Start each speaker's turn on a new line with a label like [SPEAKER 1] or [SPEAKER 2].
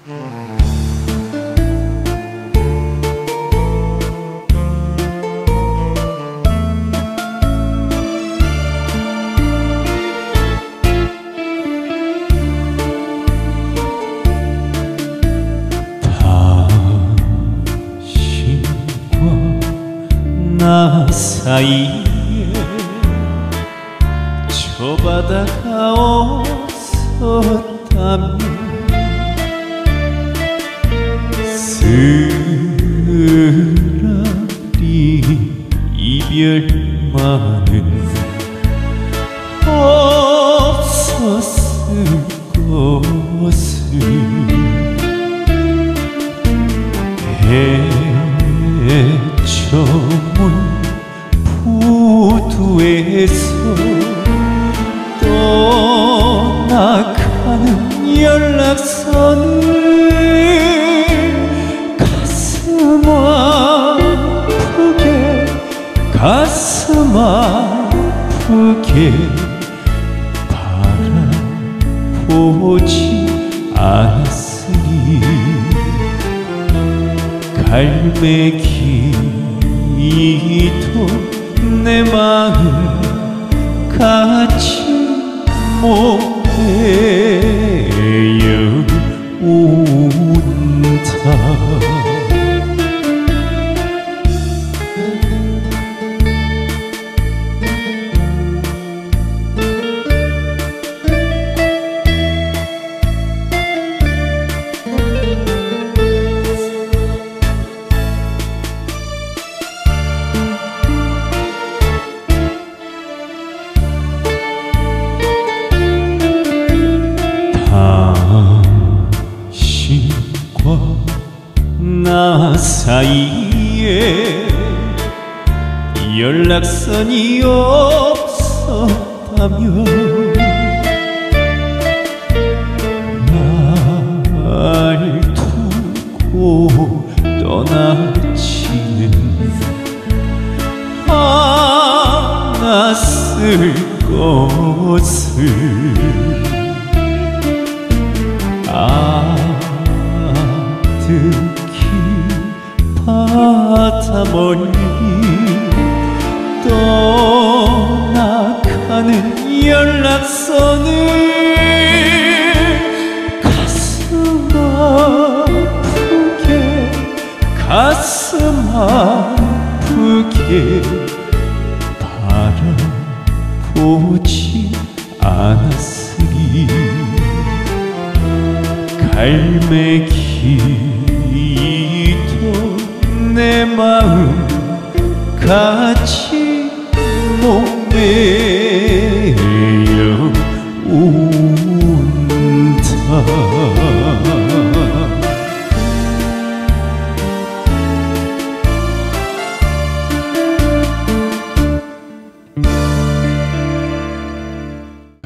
[SPEAKER 1] 나 사이에 저 바다가 없었다면 쓰라리 이별만은 없었을 것을 헤쳐문 부두에서 떠나가는 연락선을 가슴 아프게 바라보지 않았으니 갈매기도 내 마음 같이 못되어 온다. 당신과 나 사이에 연락선이 없었다면 날 두고 떠나지는 않았을 것을 아득히 바다 멀리 떠나가는 연락선을 가슴 아프게 바라보지 않았으리 갈매기도 내 마음 같이 못내